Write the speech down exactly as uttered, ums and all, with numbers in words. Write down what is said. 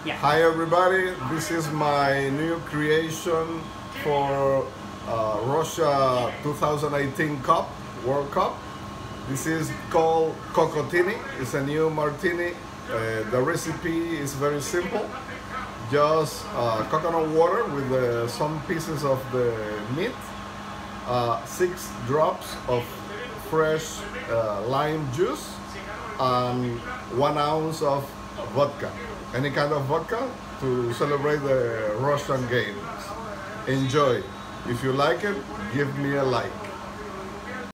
Yeah. Hi everybody, this is my new creation for uh, Russia twenty eighteen Cup, World Cup. This is called Cocotini, it's a new martini. Uh, the recipe is very simple, just uh, coconut water with uh, some pieces of the meat, uh, six drops of fresh uh, lime juice, and one ounce of vodka, any kind of vodka to celebrate the Russian games. Enjoy. If you like it, give me a like.